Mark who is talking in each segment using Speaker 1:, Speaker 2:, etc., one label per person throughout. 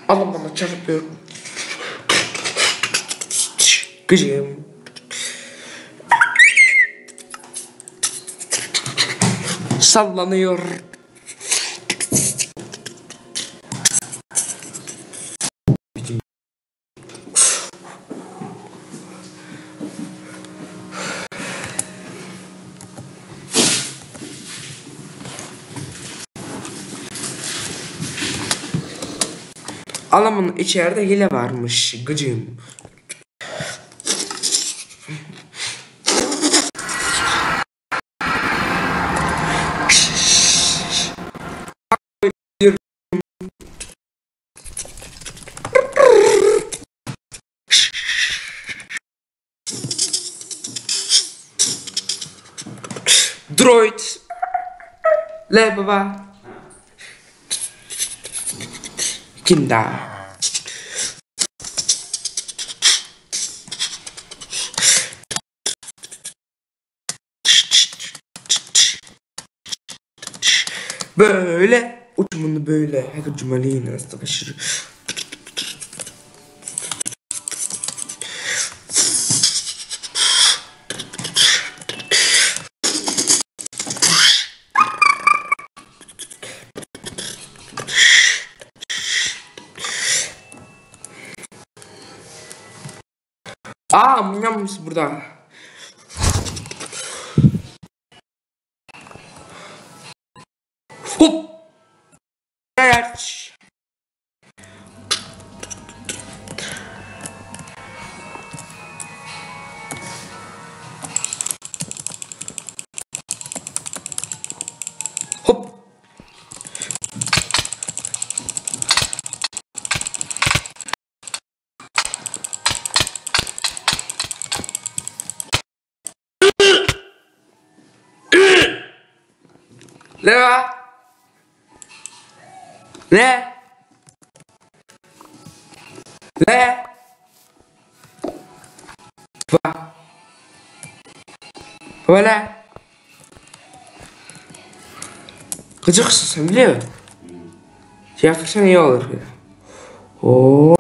Speaker 1: Adam bana çarpıyor. Gıcığım. Sallanıyor. Adamın içeride hile varmış gıcığım. Droid. Le baba. Kinder. Böyle uçumunu böyle her cümleyi nasıl taşır. Mınyamız burada. Hop. Evet. Hop. Leva. Le. Le. Va. Böyle. Gıcıksın sen biliyor musun? Şey yapırsan iyi olur. Oo.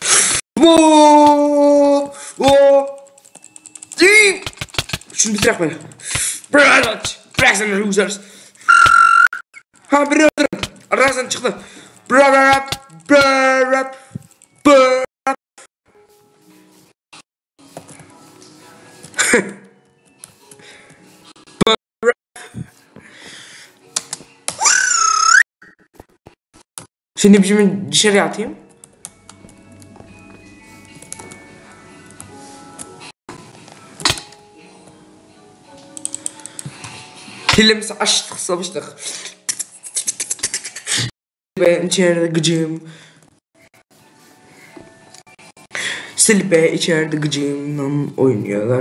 Speaker 1: Oo. Oo. Şunu bitirak beni. Bırak sen losers. Ha biri öldürün. Arasından çıktı. Bırak. Şimdi bizim dışarıya atayım. Hilemizi açtık, savaştık. Ben içeride gıcığım. Silbe içeride gıcığımla oynuyorlar.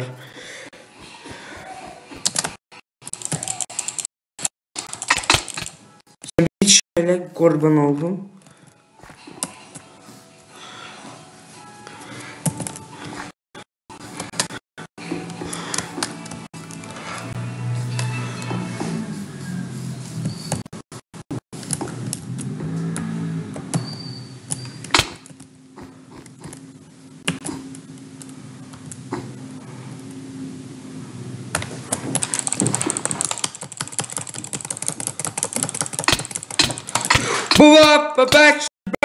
Speaker 1: Hiç şöyle kurban oldum. Baba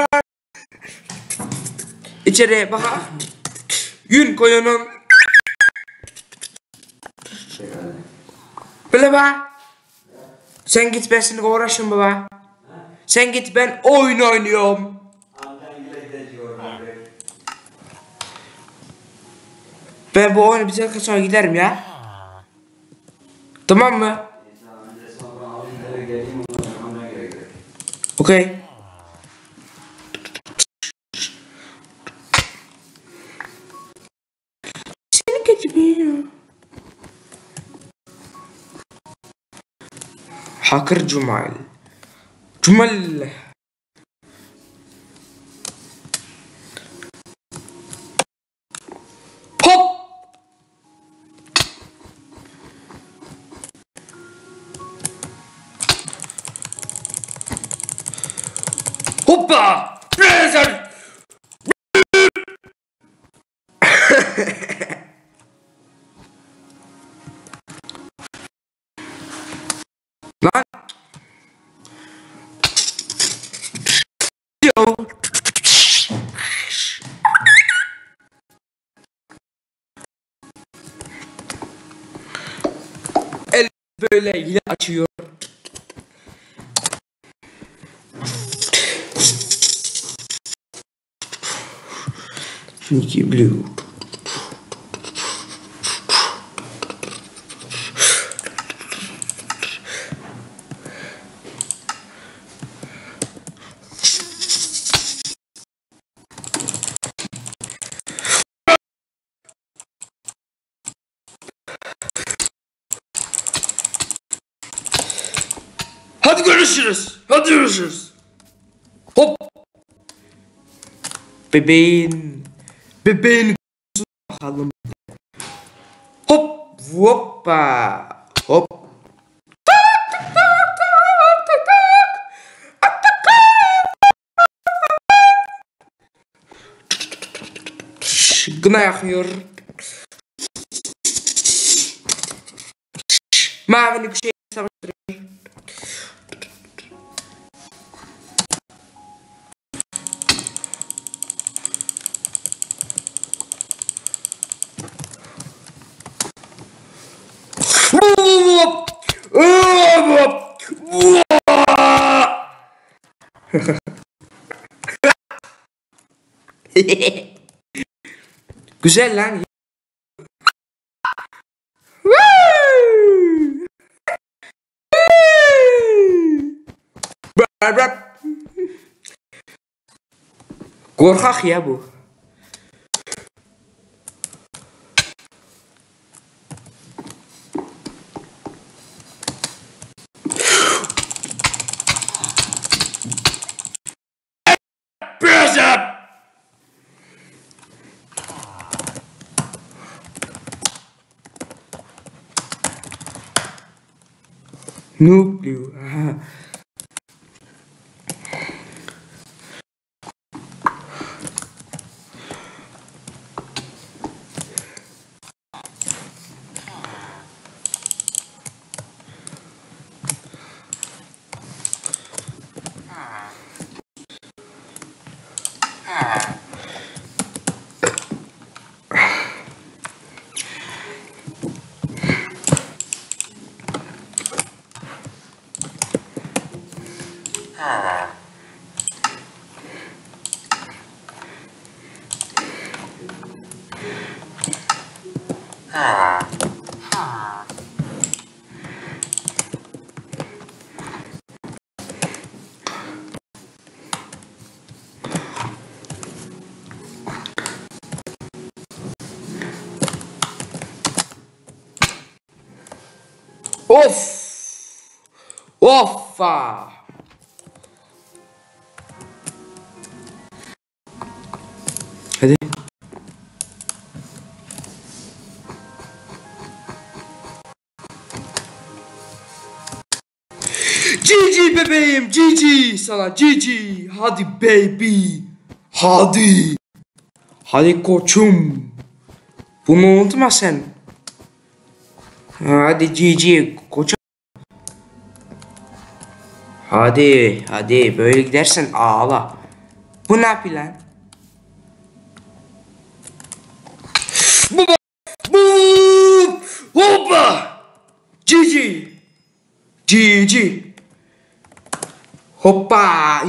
Speaker 1: İçeriye bak. Yün koyunun. Böyle bak. Sen git ben seninle uğraşın baba. Sen git ben oyun oynuyorum. Ben bu oyunu bitirdikten sonra giderim ya. Tamam mı? Okey. Seni geçmiyor. Hacker Cumal. Cumal. Hop. Hoppa. Prezer. böyle yine açıyor. Sneaky Blue. Hadi görüşürüz. Hadi görüşürüz. Hop. Bebeğin bakalım. Hop. Hoppa. Hop. Gına yakıyor. Mavini bir şey savaştırıyor. Güzel lan. Korkak ya bu. Núcleo. Of! Offa! Hadi. Cici bebeğim, cici sana cici. Hadi baby. Hadi. Hadi koçum. Bunu unutma sen. Hadi cici koçum. Hadi böyle gidersen ağla. Bu ne yapıyor lan? Bu hoppa. Cici. Hoppa.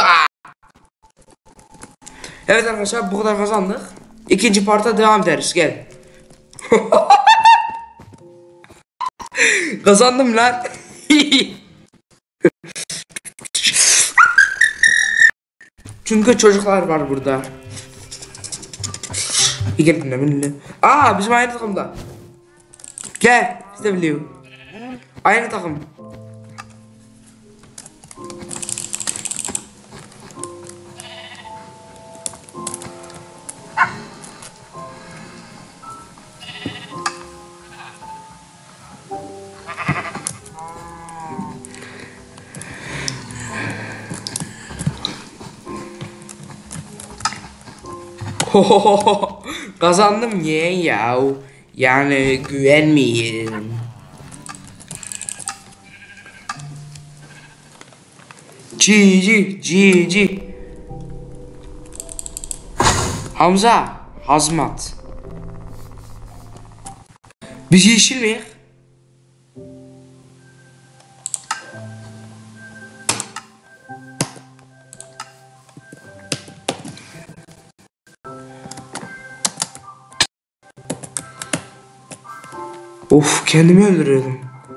Speaker 1: Evet arkadaşlar bu kadar kazandık. İkinci parta devam ederiz. Gel. Kazandım lan. Çünkü çocuklar var burada. Gel benimle. Aa bizim aynı takımda. Gel biz de biliyor. Aynı takım. Kazandım yeğen ya. Yani güvenmeyin. Cici. Hamza, hazmat. Biz yeşil miyiz? Of, kendimi öldürüyordum.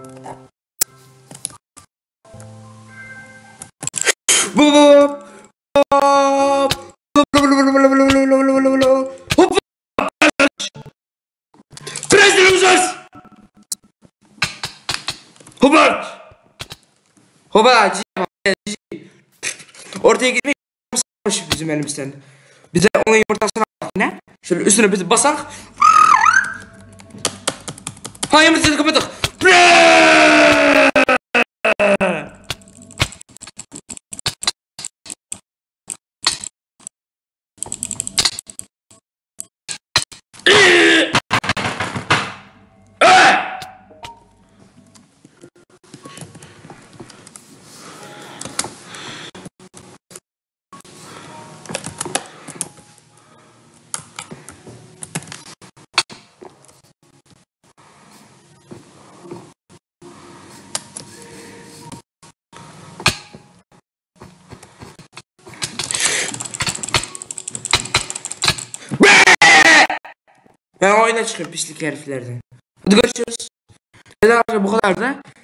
Speaker 1: Hop. Hop. Press the losers. Hoppa. Hoppa. Ortaya gitmek bizim elimizden. Bir de onun yumurtasını aldık yine. Şöyle üstüne bir basak. Ha, yumurtasını kapattık. Ben oyuna çıkıyorum pislik heriflerden. Hadi görüşürüz. Bu kadar da.